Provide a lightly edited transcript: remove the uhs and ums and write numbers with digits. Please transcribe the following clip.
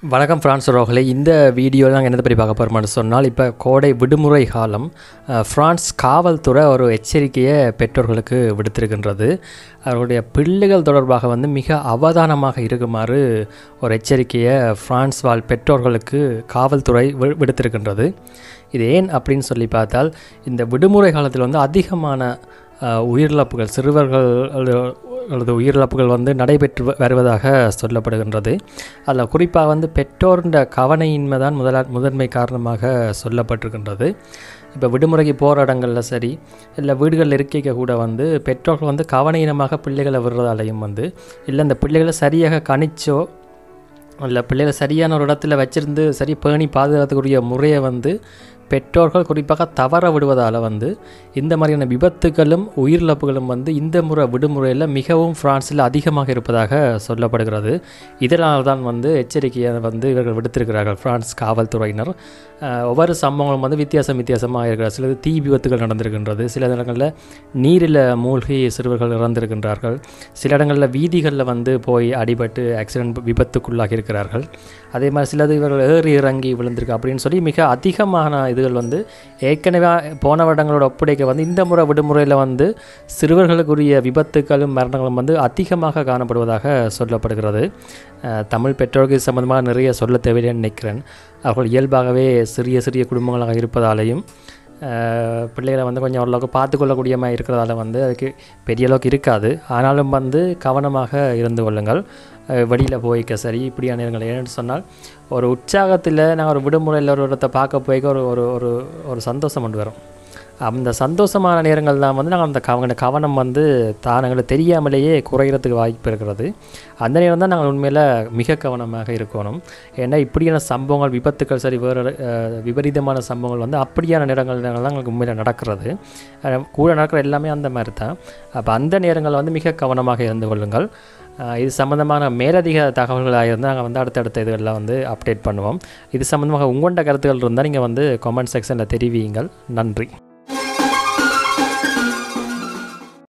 வணக்கம் பிரான்ஸ் உறவுகளே, இந்த வீடியோவில் நாங்கள் என்னத்தை பற்றி பார்க்க போகிறோம்னு சொன்னால், இப்போ கோடை விடுமுறை காலம். பிரான்ஸ் காவல்துறை ஒரு எச்சரிக்கையை பெற்றோர்களுக்கு விடுத்திருக்கின்றது. அவருடைய பிள்ளைகள் தொடர்பாக மிக அவதானமாக இருக்குமாறு ஒரு எச்சரிக்கையை பிரான்ஸ் வாழ் பெற்றோர்களுக்கு காவல்துறை விடுத்திருக்கின்றது. இது ஏன் அப்படின்னு சொல்லி பார்த்தால், இந்த விடுமுறை காலத்தில் அதிகமான உயிரிழப்புகள், சிறுவர்கள் அல்லது உயிரிழப்புகள் நடைபெற்று வருவதாக சொல்லப்படுகின்றது. அதில் குறிப்பாக பெற்றோர்ன்ற கவனையின்மை தான் முதன்மை காரணமாக சொல்லப்பட்டிருக்கின்றது. இப்போ விடுமுறைக்கு போகிற இடங்களில் சரி, இல்லை வீடுகளில் இருக்கைக்க கூட பெற்றோர்கள் கவனையினமாக பிள்ளைகளை விடுறதாலையும் இல்லை இந்த பிள்ளைகளை சரியாக கணிச்சோ இல்லை பிள்ளைகளை சரியான ஒரு இடத்துல வச்சுருந்து சரி பேணி பாதுகாத்துக்குரிய முறையை பெற்றோர்கள் குறிப்பாக தவற விடுவதால் இந்த மாதிரியான விபத்துகளும் உயிரிழப்புகளும் இந்த முறை விடுமுறையில் மிகவும் பிரான்ஸில் அதிகமாக இருப்பதாக சொல்லப்படுகிறது. இதனால் தான் எச்சரிக்கையை இவர்கள் விடுத்திருக்கிறார்கள் பிரான்ஸ் காவல்துறையினர். ஒவ்வொரு சம்பவங்களும் வித்தியாசமாக இருக்கிறது. சிலது தீ விபத்துகள் நடந்திருக்கின்றது, சில இடங்களில் நீரில் மூழ்கி சிறுவர்கள் இறந்திருக்கின்றார்கள், சில இடங்களில் வீதிகளில் போய் அடிபட்டு ஆக்சிடென்ட் விபத்துக்குள்ளாகி இருக்கிறார்கள். அதே மாதிரி சிலது இவர்கள் ஏறி இறங்கி விழுந்திருக்கு அப்படின்னு சொல்லி மிக அதிகமான இதுகள் ஏற்கனவே போன வருடங்களோட ஒப்படைக்க இந்த முறை விடுமுறையில் சிறுவர்களுக்குரிய விபத்துக்களும் மரணங்களும் அதிகமாக காணப்படுவதாக சொல்லப்படுகிறது. தமிழ் பெற்றோருக்கு இது சம்பந்தமாக நிறைய சொல்ல தேவையில்லைன்னு நினைக்கிறேன். அவர்கள் இயல்பாகவே சிறிய குடும்பங்களாக இருப்பதாலேயும் பிள்ளைகளை கொஞ்சம் ஓரளவுக்கு பார்த்துக்கொள்ளக்கூடிய மாதிரி இருக்கிறதால அதுக்கு பெரிய அளவுக்கு இருக்காது. ஆனாலும் கவனமாக இருந்து கொள்ளுங்கள். வெளியில் போய்க்க சரி இப்படியான நேரங்கள் ஏன்னு சொன்னால், ஒரு உற்சாகத்தில் நாங்கள் ஒரு விடுமுறையில் ஒரு இடத்தை பார்க்க போய்க்க ஒரு ஒரு ஒரு சந்தோஷம் கொண்டு வரும். அந்த சந்தோஷமான நேரங்கள் தான் நாங்கள் அந்த கவனம் எங்களுக்கு தெரியாமலேயே குறைகிறதுக்கு வாய்ப்பு இருக்கிறது. அந்த நேரம் தான் நாங்கள் உண்மையில் மிக கவனமாக இருக்கணும். ஏன்னா இப்படியான சம்பவங்கள், விபத்துக்கள் சரி வேறு விபரீதமான சம்பவங்கள் அப்படியான நேரங்கள் தான் எங்களுக்கு உண்மையில் நடக்கிறது. கூட நடக்கிற எல்லாமே அந்த மாதிரி தான். அப்போ அந்த நேரங்கள் மிக கவனமாக இருந்து கொள்ளுங்கள். இது சம்மந்தமான மேலதிக தகவல்களாக இருந்தால் நாங்கள் அடுத்தடுத்த இதுகளில் அப்டேட் பண்ணுவோம். இது சம்மந்தமாக உங்கள்கிட்ட கருத்துக்கள் இருந்தால் நீங்கள் கமெண்ட் செக்ஷனில் தெரிவியுங்கள். நன்றி.